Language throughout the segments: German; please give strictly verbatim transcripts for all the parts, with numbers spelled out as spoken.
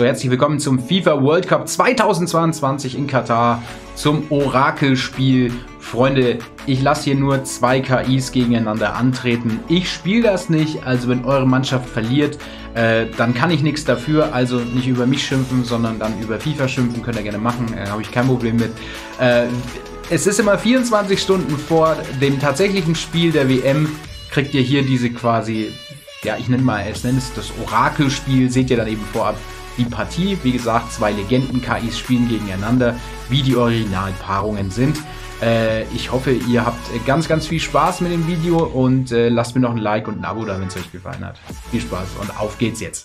So, herzlich willkommen zum FIFA World Cup zweitausendzweiundzwanzig in Katar, zum Orakelspiel. Freunde, ich lasse hier nur zwei K Is gegeneinander antreten. Ich spiele das nicht, also wenn eure Mannschaft verliert, äh, dann kann ich nichts dafür. Also nicht über mich schimpfen, sondern dann über FIFA schimpfen, könnt ihr gerne machen, äh, habe ich kein Problem mit. Äh, es ist immer vierundzwanzig Stunden vor dem tatsächlichen Spiel der W M, kriegt ihr hier diese quasi, ja, ich nenne mal, es nennt es das Orakelspiel, seht ihr dann eben vorab die Partie. Wie gesagt, zwei Legenden-K Is spielen gegeneinander, wie die Originalpaarungen sind. Äh, ich hoffe, ihr habt ganz, ganz viel Spaß mit dem Video und äh, lasst mir noch ein Like und ein Abo da, wenn es euch gefallen hat. Viel Spaß und auf geht's jetzt!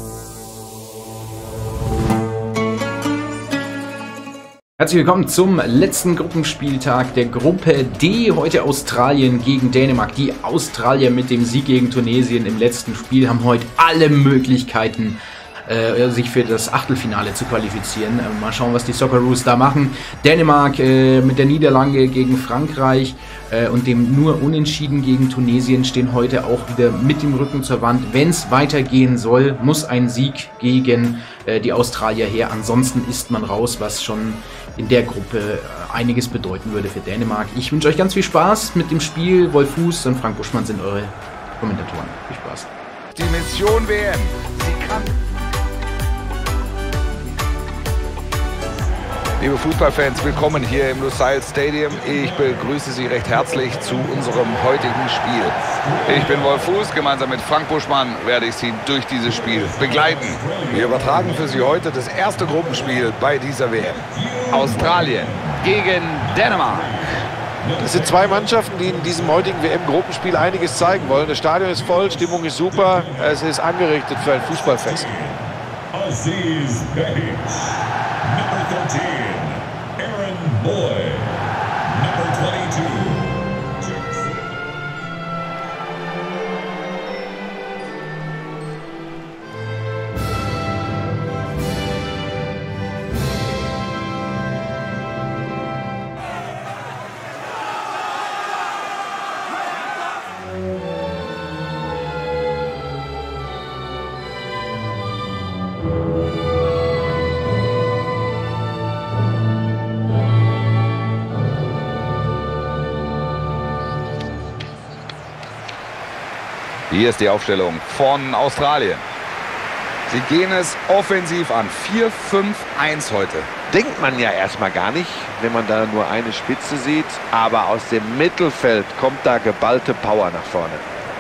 Herzlich willkommen zum letzten Gruppenspieltag der Gruppe D. Heute Australien gegen Dänemark. Die Australier mit dem Sieg gegen Tunesien im letzten Spiel haben heute alle Möglichkeiten, äh, sich für das Achtelfinale zu qualifizieren. Äh, mal schauen, was die Socceroos da machen. Dänemark äh, mit der Niederlage gegen Frankreich äh, und dem nur Unentschieden gegen Tunesien stehen heute auch wieder mit dem Rücken zur Wand. Wenn es weitergehen soll, muss ein Sieg gegen äh, die Australier her. Ansonsten ist man raus, was schon in der Gruppe einiges bedeuten würde für Dänemark. Ich wünsche euch ganz viel Spaß mit dem Spiel. Wolf Fuß und Frank Buschmann sind eure Kommentatoren. Viel Spaß. Die Mission W M. Sie kann... Liebe Fußballfans, willkommen hier im Lusail Stadium. Ich begrüße Sie recht herzlich zu unserem heutigen Spiel. Ich bin Wolf Fuß, gemeinsam mit Frank Buschmann werde ich Sie durch dieses Spiel begleiten. Wir übertragen für Sie heute das erste Gruppenspiel bei dieser W M. Australien gegen Dänemark. Das sind zwei Mannschaften, die in diesem heutigen W M-Gruppenspiel einiges zeigen wollen. Das Stadion ist voll, Stimmung ist super, es ist angerichtet für ein Fußballfest. Aziz Behich, number thirteen, Aaron Boy, number twenty-two. Hier ist die Aufstellung von Australien. Sie gehen es offensiv an. vier fünf eins heute. Denkt man ja erstmal gar nicht, wenn man da nur eine Spitze sieht. Aber aus dem Mittelfeld kommt da geballte Power nach vorne.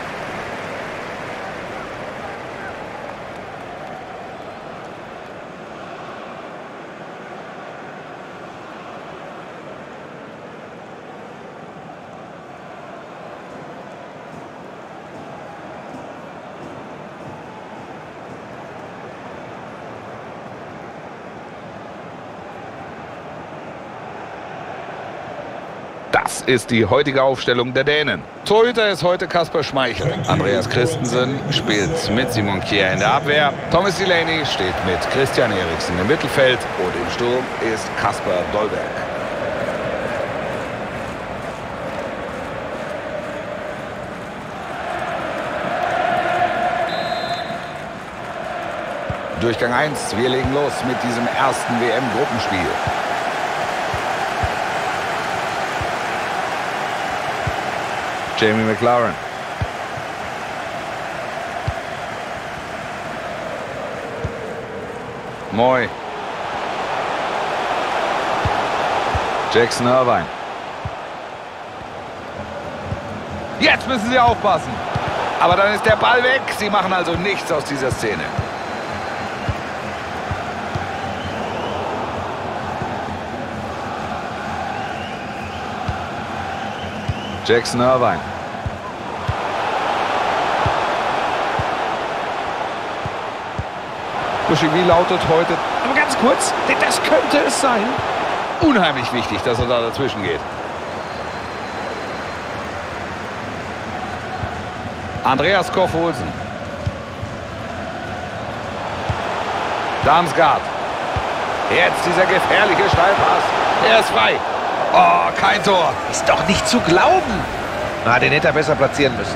Das ist die heutige Aufstellung der Dänen. Torhüter ist heute Kasper Schmeichel. Andreas Christensen spielt mit Simon Kjær in der Abwehr. Thomas Delaney steht mit Christian Eriksen im Mittelfeld. Und im Sturm ist Kasper Dolberg. Durchgang eins. Wir legen los mit diesem ersten W M-Gruppenspiel. Jamie McLaren. Moi. Jackson Irvine. Jetzt müssen sie aufpassen. Aber dann ist der Ball weg. Sie machen also nichts aus dieser Szene. Jackson Irvine. Buschi, wie lautet heute? Aber ganz kurz, das könnte es sein. Unheimlich wichtig, dass er da dazwischen geht. Andreas Koch-Olsen. Damsgaard. Jetzt dieser gefährliche Steilpass. Er ist frei. Oh, kein Tor. Ist doch nicht zu glauben. Na, den hätte er besser platzieren müssen.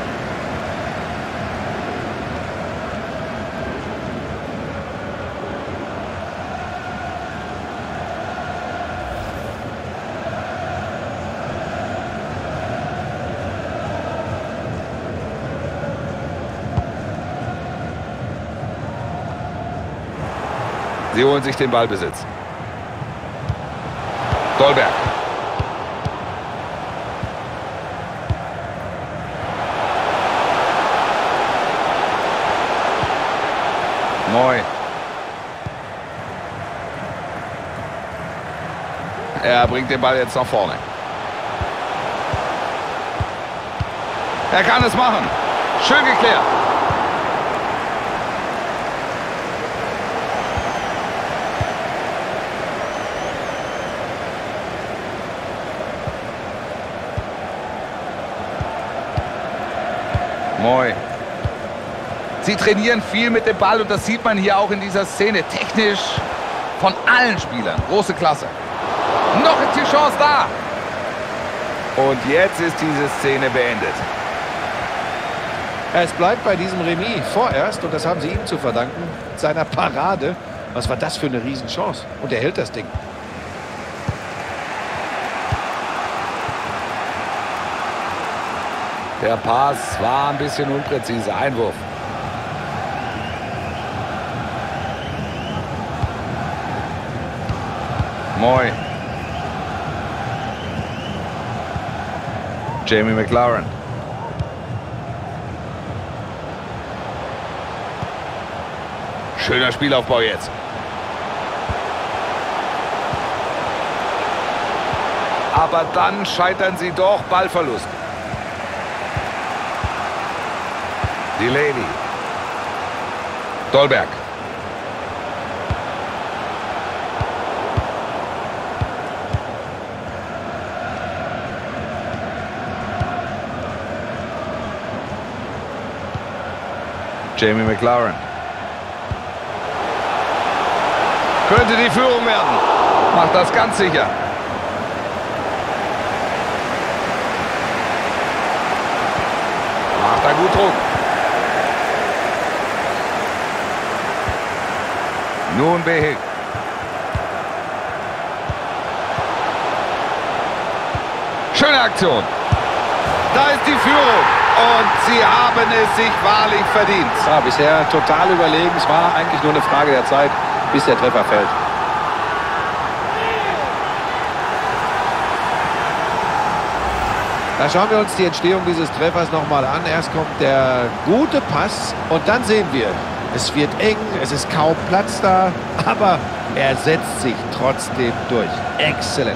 Sie holen sich den Ballbesitz. Dolberg. Neu. Er bringt den Ball jetzt nach vorne. Er kann es machen. Schön geklärt. Moi. Sie trainieren viel mit dem Ball und das sieht man hier auch in dieser Szene. Technisch von allen Spielern. Große Klasse. Noch ist die Chance da. Und jetzt ist diese Szene beendet. Es bleibt bei diesem Remis vorerst, und das haben sie ihm zu verdanken, seiner Parade. Was war das für eine Riesenchance? Und er hält das Ding. Der Pass war ein bisschen unpräzise. Einwurf. Moi. Jamie McLaren. Schöner Spielaufbau jetzt. Aber dann scheitern sie doch. Ballverlust. Delaney. Dolberg. Jamie McLaren. Könnte die Führung werden. Macht das ganz sicher. Macht da gut Druck. Nun Behig. Schöne Aktion. Da ist die Führung. Und sie haben es sich wahrlich verdient. Ja, bisher total überlegen. Es war eigentlich nur eine Frage der Zeit, bis der Treffer fällt. Da schauen wir uns die Entstehung dieses Treffers nochmal an. Erst kommt der gute Pass und dann sehen wir, es wird eng, es ist kaum Platz da, aber er setzt sich trotzdem durch. Exzellent.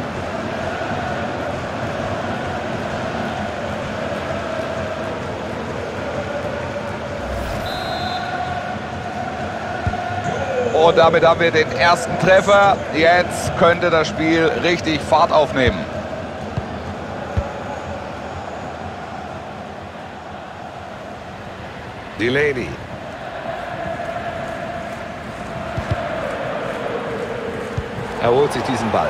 Und damit haben wir den ersten Treffer. Jetzt könnte das Spiel richtig Fahrt aufnehmen. Delaney. Er holt sich diesen Ball.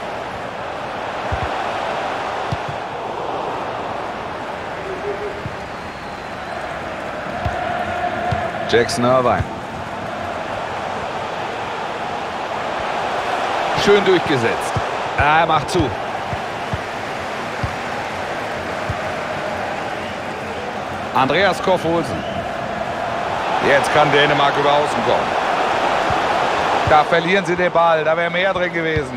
Jackson Irvine. Schön durchgesetzt. Er macht zu. Andreas Koch-Olsen. Jetzt kann Dänemark über außen kommen. Da verlieren sie den Ball. Da wäre mehr drin gewesen.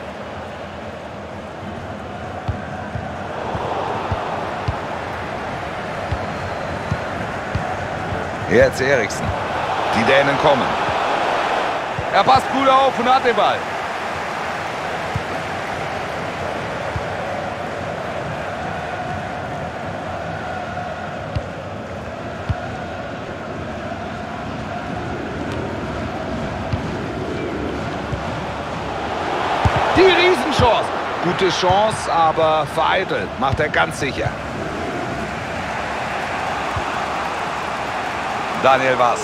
Jetzt Eriksen. Die Dänen kommen. Er passt gut auf und hat den Ball. Die Riesenchance. Gute Chance, aber vereitelt. Macht er ganz sicher. Daniel Was.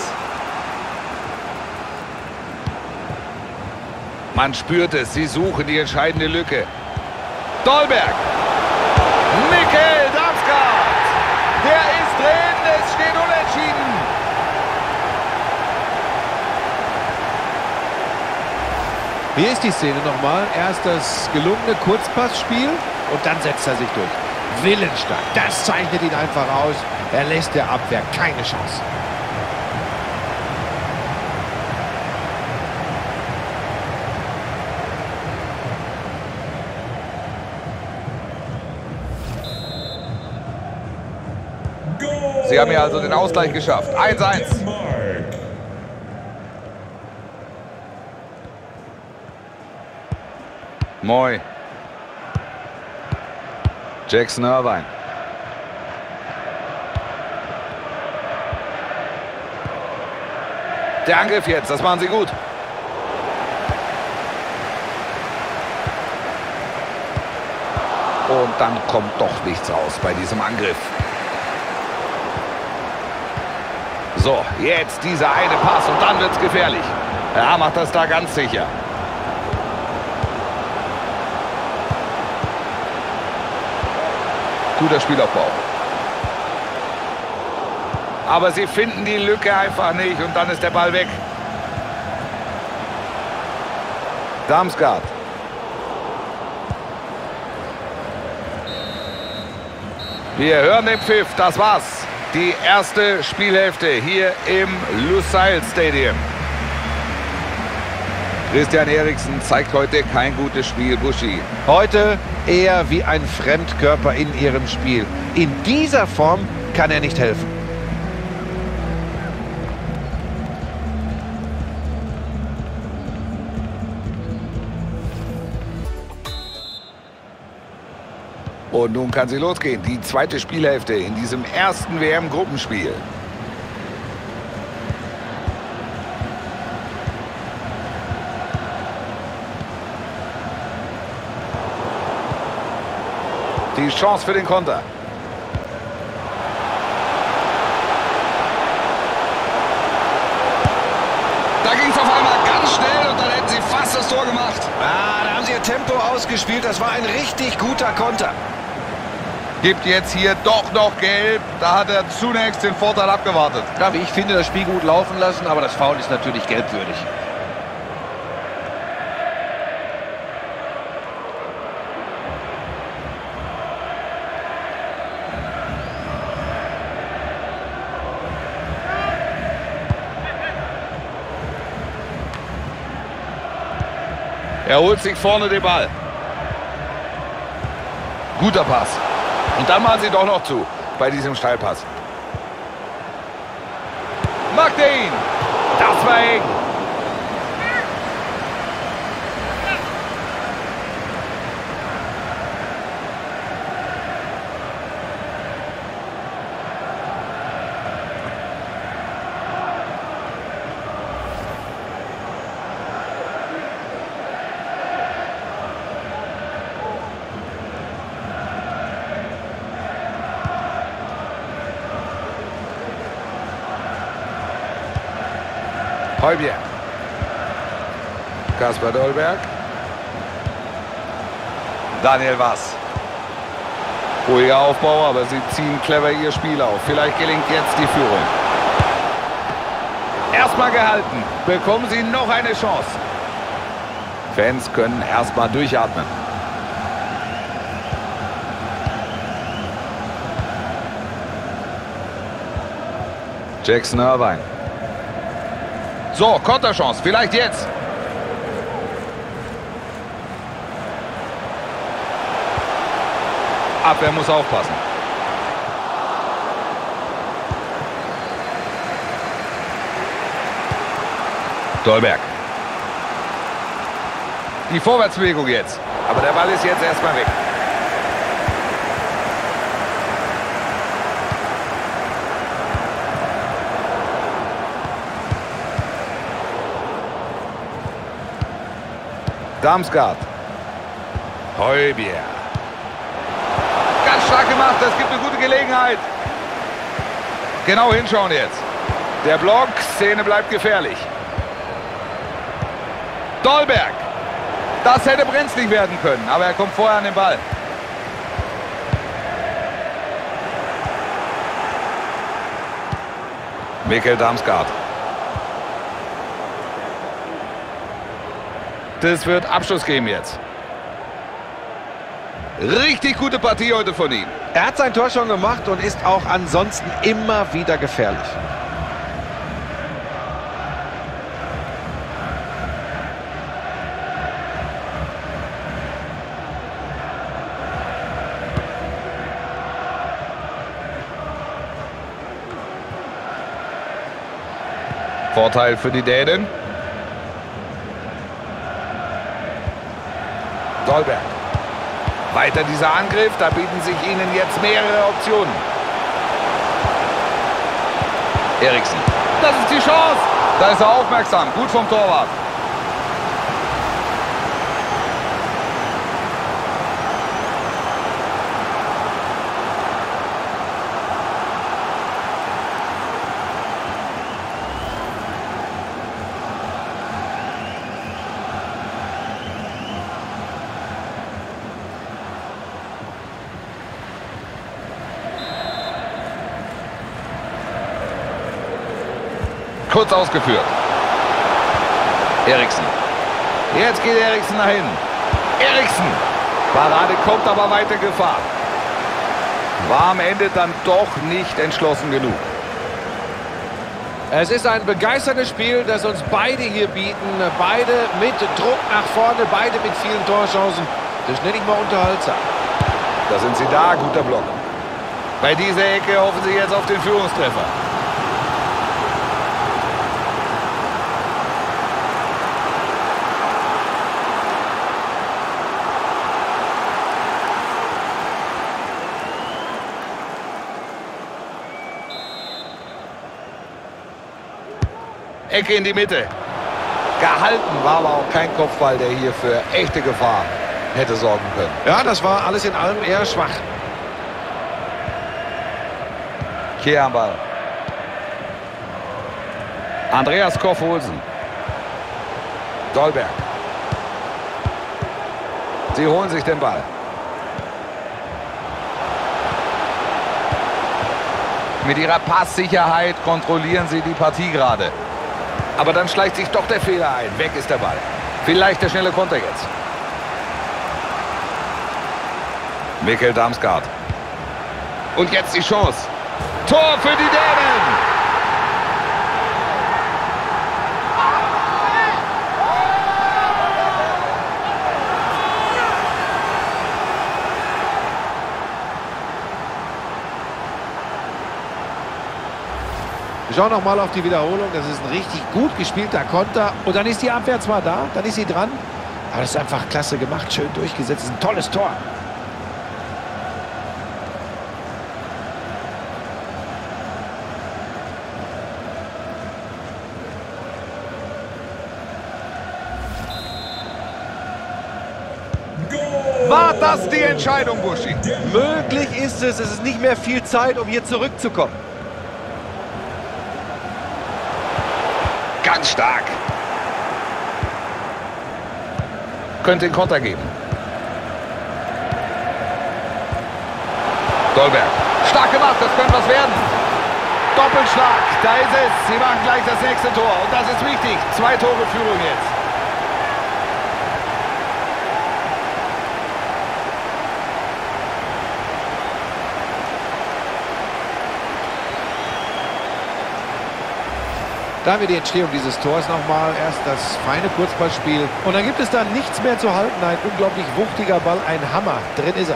Man spürt es. Sie suchen die entscheidende Lücke. Dolberg. Mikkel Damsgaard. Der ist drin. Es steht unentschieden. Hier ist die Szene nochmal. Erst das gelungene Kurzpassspiel und dann setzt er sich durch. Willensstark. Das zeichnet ihn einfach aus. Er lässt der Abwehr keine Chance. Sie haben ja also den Ausgleich geschafft. eins eins. Moi. Jackson Irvine. Der Angriff jetzt, das machen sie gut. Und dann kommt doch nichts raus bei diesem Angriff. So, jetzt dieser eine Pass und dann wird es gefährlich. Er macht das da ganz sicher. Guter Spielaufbau. Aber sie finden die Lücke einfach nicht und dann ist der Ball weg. Damsgaard. Wir hören den Pfiff, das war's. Die erste Spielhälfte hier im Lusail Stadium. Christian Eriksen zeigt heute kein gutes Spiel, Buschi. Heute eher wie ein Fremdkörper in ihrem Spiel. In dieser Form kann er nicht helfen. Und nun kann sie losgehen. Die zweite Spielhälfte in diesem ersten W M-Gruppenspiel. Die Chance für den Konter. Da ging es auf einmal ganz schnell und dann hätten sie fast das Tor gemacht. Ah, da haben sie ihr Tempo ausgespielt. Das war ein richtig guter Konter. Gibt jetzt hier doch noch Gelb. Da hat er zunächst den Vorteil abgewartet. Ja, wie ich finde, das Spiel gut laufen lassen, aber das Foul ist natürlich gelbwürdig. Er holt sich vorne den Ball. Guter Pass. Und dann machen sie doch noch zu bei diesem Steilpass. Macht er ihn. Das war eng. Heubier. Kaspar Dolberg. Daniel Wass. Ruhiger Aufbau, aber sie ziehen clever ihr Spiel auf. Vielleicht gelingt jetzt die Führung. Erstmal gehalten. Bekommen sie noch eine Chance. Fans können erstmal durchatmen. Jackson Irvine. So, Konterchance, vielleicht jetzt. Abwehr muss aufpassen. Dolberg. Die Vorwärtsbewegung jetzt. Aber der Ball ist jetzt erstmal weg. Damsgaard. Heubier. Ganz stark gemacht, das gibt eine gute Gelegenheit. Genau hinschauen jetzt. Der Block, Szene bleibt gefährlich. Dolberg. Das hätte brenzlig werden können, aber er kommt vorher an den Ball. Mikkel Damsgaard. Das wird Abschluss geben jetzt. Richtig gute Partie heute von ihm. Er hat sein Tor schon gemacht und ist auch ansonsten immer wieder gefährlich. Vorteil für die Dänen. Dolberg. Weiter dieser Angriff, da bieten sich ihnen jetzt mehrere Optionen. Eriksen. Das ist die Chance. Da ist er aufmerksam. Gut vom Torwart. Kurz ausgeführt. Eriksen. Jetzt geht Eriksen nach hinten. Eriksen. Parade kommt, aber weiter Gefahr. War am Ende dann doch nicht entschlossen genug. Es ist ein begeisterndes Spiel, das uns beide hier bieten. Beide mit Druck nach vorne, beide mit vielen Torchancen. Das nenne ich mal unterhaltsam. Da sind sie da, guter Block. Bei dieser Ecke hoffen sie jetzt auf den Führungstreffer. Ecke in die Mitte. Gehalten war aber auch kein Kopfball, der hier für echte Gefahr hätte sorgen können. Ja, das war alles in allem eher schwach. Hier am Ball. Andreas Koff-Olsen. Dolberg. Sie holen sich den Ball. Mit ihrer Passsicherheit kontrollieren sie die Partie gerade. Aber dann schleicht sich doch der Fehler ein. Weg ist der Ball. Vielleicht der schnelle Konter jetzt. Mikkel Damsgaard. Und jetzt die Chance. Tor für die Dänen! Schau noch mal auf die Wiederholung. Das ist ein richtig gut gespielter Konter. Und dann ist die Abwehr zwar da, dann ist sie dran. Aber das ist einfach klasse gemacht, schön durchgesetzt. Das ist ein tolles Tor. War das die Entscheidung, Buschi? Möglich ist es. Es ist nicht mehr viel Zeit, um hier zurückzukommen. Ganz stark. Könnte den Konter geben. Dolberg. Stark gemacht, das könnte was werden. Doppelschlag, da ist es. Sie machen gleich das nächste Tor. Und das ist wichtig. Zwei Tore Führung jetzt. Da haben wir die Entstehung dieses Tors nochmal. Erst das feine Kurzballspiel. Und dann gibt es da nichts mehr zu halten. Ein unglaublich wuchtiger Ball, ein Hammer. Drin ist er.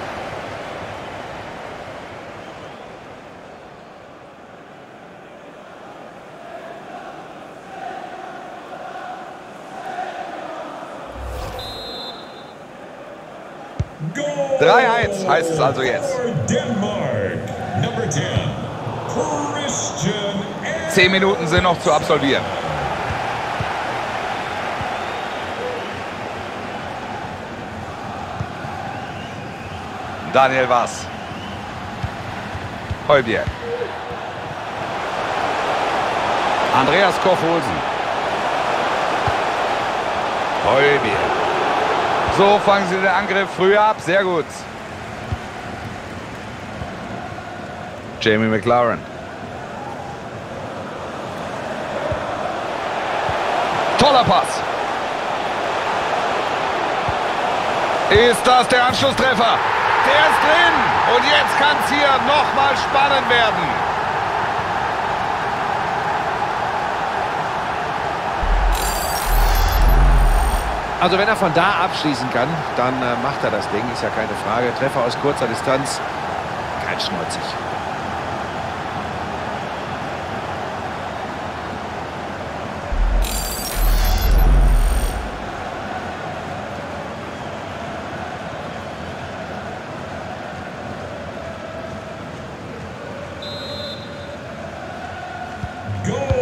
drei eins heißt es also jetzt. Denmark, Number ten, Christian. Zehn Minuten sind noch zu absolvieren. Daniel Wass. Højbjerg. Andreas Koff-Olsen. Højbjerg. So fangen sie den Angriff früh ab. Sehr gut. Jamie McLaren. Toller Pass. Ist das der Anschlusstreffer? Der ist drin. Und jetzt kann es hier nochmal spannend werden. Also wenn er von da abschließen kann, dann äh, macht er das Ding. Ist ja keine Frage. Treffer aus kurzer Distanz. Kein Schneuzig.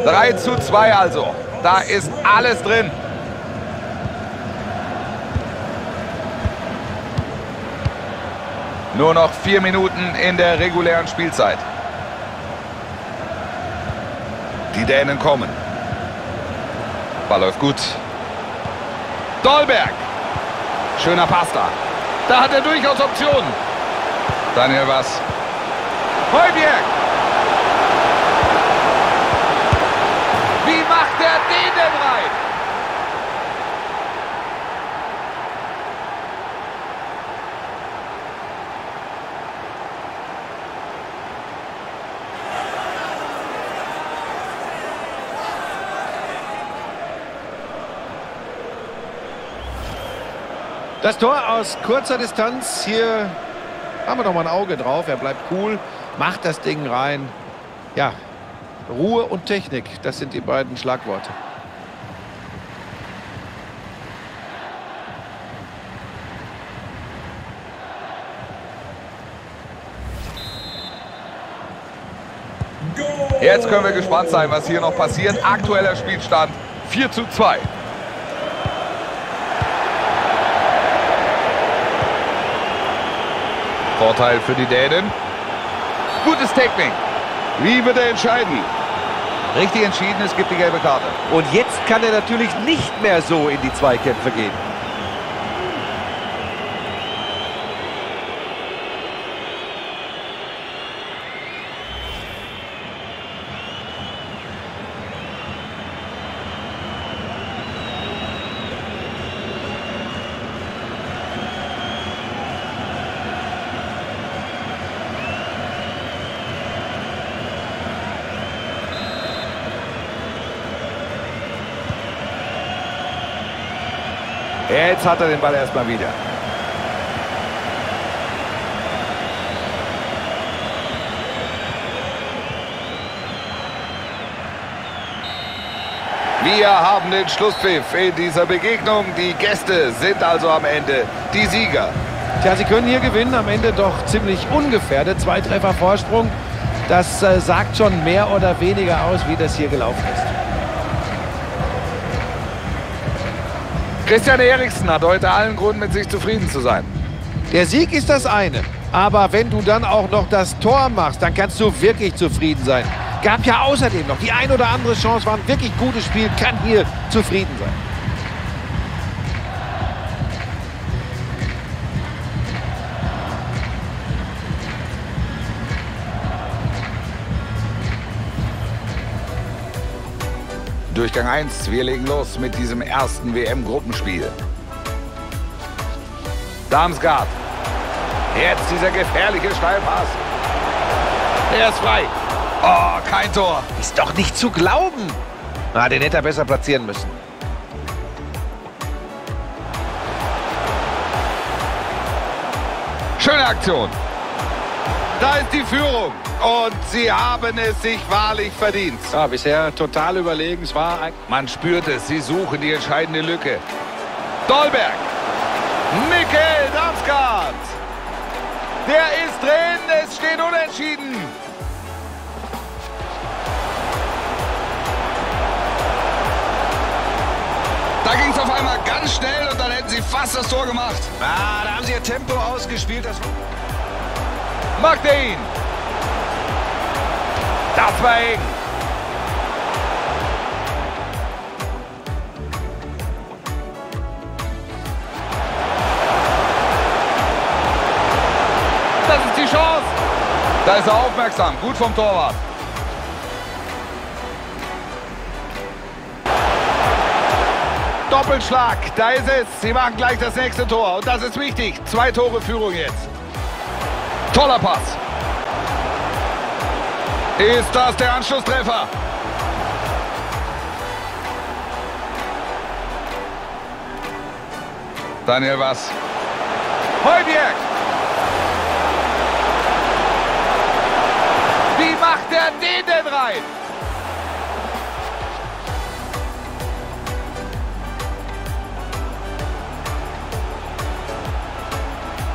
drei zu zwei also. Da ist alles drin. Nur noch vier Minuten in der regulären Spielzeit. Die Dänen kommen. Ball läuft gut. Dolberg. Schöner Pass da. Da hat er durchaus Optionen. Daniel was. Højbjerg. Wie macht er den denn rein? Das Tor aus kurzer Distanz. Hier haben wir noch mal ein Auge drauf. Er bleibt cool, macht das Ding rein. Ja, Ruhe und Technik, das sind die beiden Schlagworte. Jetzt können wir gespannt sein, was hier noch passiert. Aktueller Spielstand vier zu zwei. Vorteil für die Dänen. Gutes Technik. Wie wird er entscheiden? Richtig entschieden, es gibt die gelbe Karte. Und jetzt kann er natürlich nicht mehr so in die Zweikämpfe gehen. Jetzt hat er den Ball erstmal wieder. Wir haben den Schlusspfiff in dieser Begegnung. Die Gäste sind also am Ende die Sieger. Tja, sie können hier gewinnen, am Ende doch ziemlich ungefährdet. Zwei Treffer Vorsprung, das äh, sagt schon mehr oder weniger aus, wie das hier gelaufen ist. Christian Eriksen hat heute allen Grund, mit sich zufrieden zu sein. Der Sieg ist das eine, aber wenn du dann auch noch das Tor machst, dann kannst du wirklich zufrieden sein. Gab ja außerdem noch die ein oder andere Chance, war ein wirklich gutes Spiel, kann hier zufrieden sein. Durchgang eins, wir legen los mit diesem ersten W M-Gruppenspiel. Damsgaard. Jetzt dieser gefährliche Steilpass. Er ist frei. Oh, kein Tor. Ist doch nicht zu glauben. Ah, den hätte er besser platzieren müssen. Schöne Aktion. Da ist die Führung. Und sie haben es sich wahrlich verdient. Ja, bisher total überlegen. Es war ein Man spürt es, sie suchen die entscheidende Lücke. Dolberg. Mikkel Damsgaard. Der ist drin, es steht unentschieden. Da ging es auf einmal ganz schnell und dann hätten sie fast das Tor gemacht. Ah, da haben sie ihr Tempo ausgespielt. Das Macht er ihn. Das war eng. Das ist die Chance. Da ist er aufmerksam. Gut vom Torwart. Doppelschlag. Da ist es. Sie machen gleich das nächste Tor. Und das ist wichtig. Zwei Tore Führung jetzt. Toller Pass. Ist das der Anschlusstreffer? Daniel was? Højbjerg! Wie macht er den denn rein?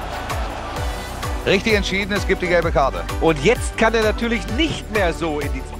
Richtig entschieden, es gibt die gelbe Karte. Und jetzt kann er natürlich nicht mehr so in die